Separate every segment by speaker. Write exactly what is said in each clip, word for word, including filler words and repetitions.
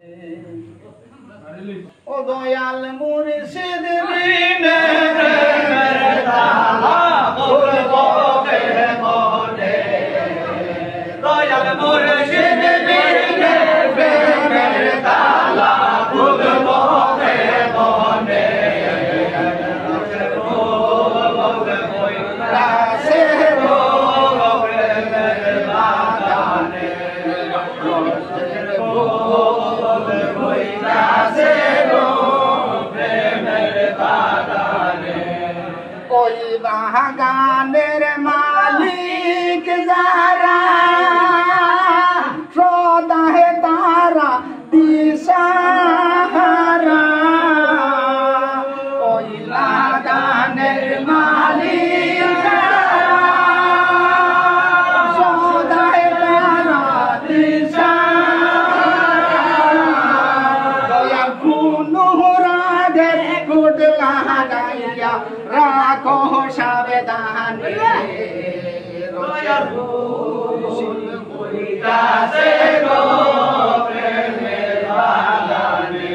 Speaker 1: ও দয়াল মুর্শিদ বিনে প্রেমের তালা খুলবো কে মনে, দয়াল মুর্শিদ বিনে প্রেমের তালা খুলবো কে মনে, রাসে গো প্রেমের বাগানে, রাসে গো প্রেমের বাগানে, ওই বাগানের মালিক যারা সদাহে তারা দিশাহারা, ওই বাগানের মালিক সদাহে তারা দিশাহারা, ফুলুরাদের গুড লাগাইয়া রাখো সাবধানে, দয়াল রাসে গো প্রেমের বাগানে,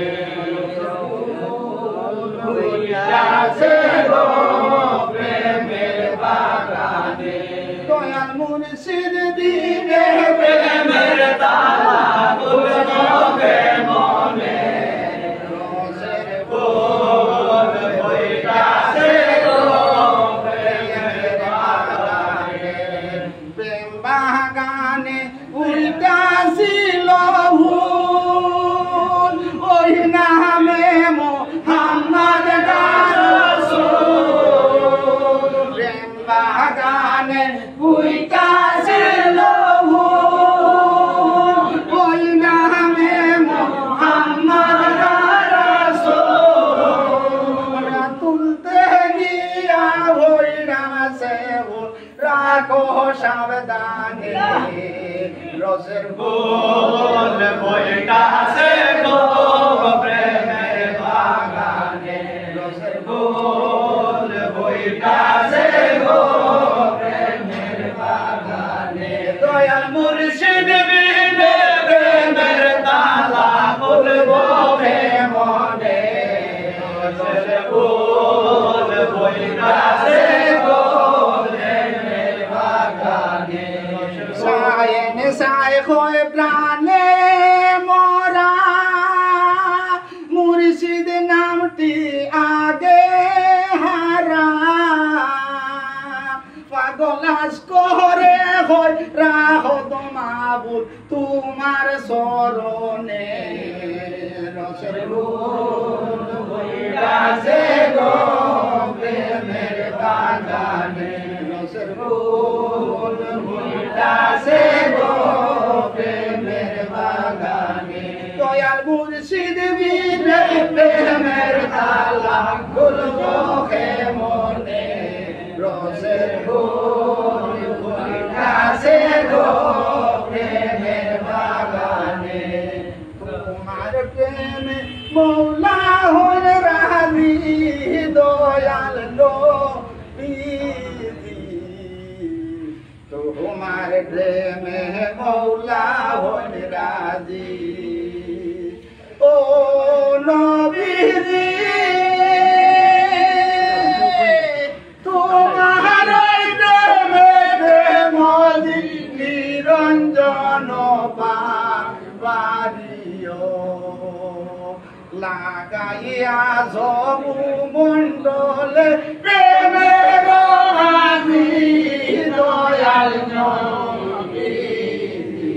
Speaker 1: রাসে গো প্রেমের বাগানে, দয়াল মুর্শিদ দিনে প্রেমের তালা খুলবো কে মনে, রসের ফুল হইতাছে গো প্রেমের বাগানে, প্রেম বাগানে উইতাছিল ফুল, ওই নামে মোহাম্মদ রাসূল, প্রেম বাগানে উইতাছিল ফুল, ওই নামে মোহাম্মদ রাসূল, তুলতে গিয়া হইরাছে ফুল রাখো সাবধানে, রসের ফুল হইতাছে গো প্রেমের বাগানে, রসের ফুল হইতাছে গো প্রেমের বাগানে, দয়াল মুর্শিদ বিনে প্রেমের তালা খুলবো কে মনে, রসের ফুল হইতাছে গো প্রেমের বাগানে, সায়েন সায় হয় প্রাণে মোরা, মুর্শিদ নামটি আগে হারা, পাগলাস করে হয় রাখো তোমাবুল তোমার শরণে, রসের ফুল হইতাছে গো প্রেমের বাগানে, রসের ফুল হইতাছে গো প্রেমের বাগানে, দয়াল মুর্শিদ বিনে প্রেমের তালা খুলবো কে মনে, রসের ফুল হইতাছে গো প্রেমের বাগানে, তোমার প্রেমে মৌলা হন রাজি দয়াল নবীজি, তোমার প্রেমে মৌলা হন রাজি, ও নবীজি তোমার প্রেমে মজি নিরঞ্জন পারিও, লাগাইয়া সবু মণ্ডলে প্রেমের আজি দয়াল নবীজি,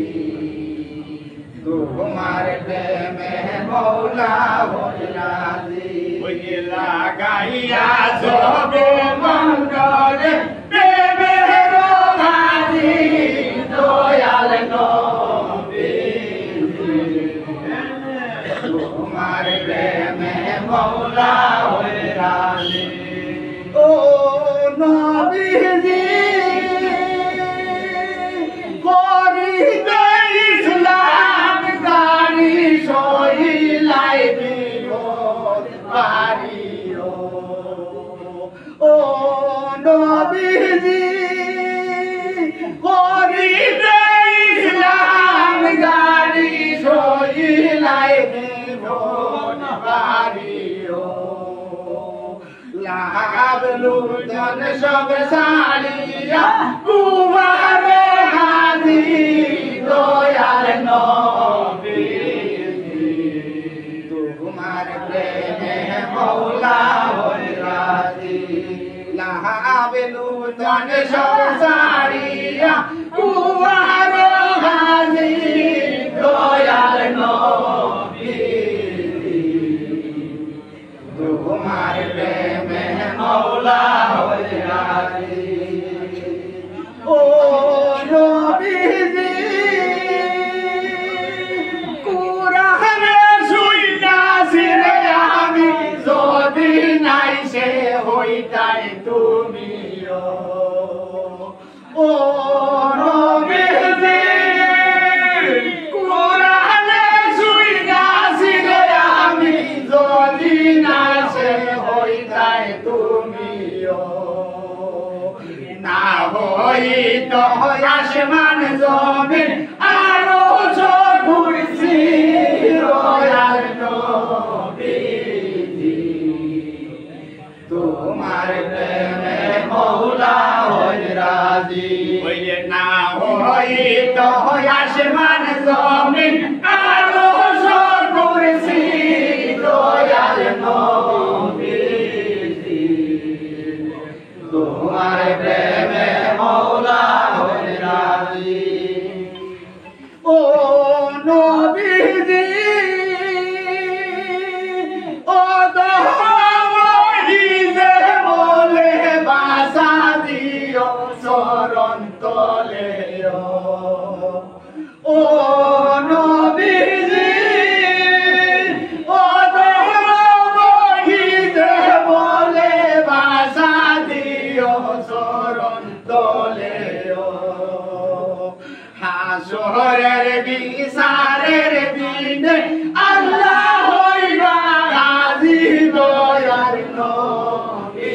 Speaker 1: তোমার প্রেমে মৌলা হই রাজি, লাগাইয়া সবু মণ্ডলে প্রেমের আজি দয়াল নবীজি, তোমার প্রেমে মৌলা হই রাজি, ও নবীজি করিবে ইসলাম গাড়ি সইলাই বিপদ পারিও, ও নবীজি করিবে ইসলাম গাড়ি সইলাই বিপদ বাড়িও লাভ লুটন সব সারিয়া কুমার হাজি দয়াল নবী তোমার প্রেমে মৌলা হই রাজি লাভ লুটন সব সারিয়া কুমার হাজি দয়াল নবী তোমার প্রেমে মৌলা হই রাজি ও নবীজি কুরআনে শুইনাছি রে আমি যদি নাই সে হইতাই তুমিও ও নবীজি কুরআনে শুইনাছি রে আমি যদি নাই সে হইতাই তুমিও না হইত আসমান জমিন আরো ঘুরছি রয়াল নবীজি তোমার প্রেমে মৌলা হই রাজি ওইলে না হইত আসমান জমিন আরো ঘুরছি রয়াল নবীজি তোমার প্রেমে মৌলা হই রাজি ও নবীজি ও দহমহিদে বলে বাসা দিও চরণ তলে ও নবীজি ও দহমহিদে বলে বাসা দিও চরণ তলে হাসরের বিচারের দিনে আল্লাহ হইবা রাজি দয়াল নবী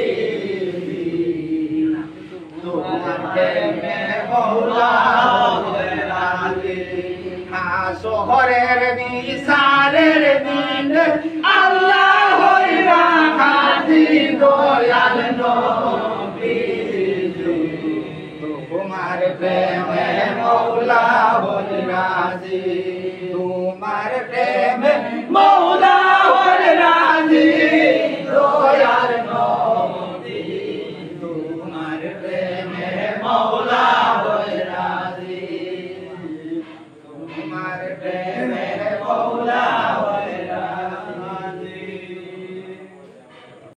Speaker 1: তোমার প্রেমে মৌলা হই রাজি হাসরের বিচারের দিনে আল্লাহ হইবা রাজি দয়াল নবী তোমার প্রেমে মৌলা হই রাজি।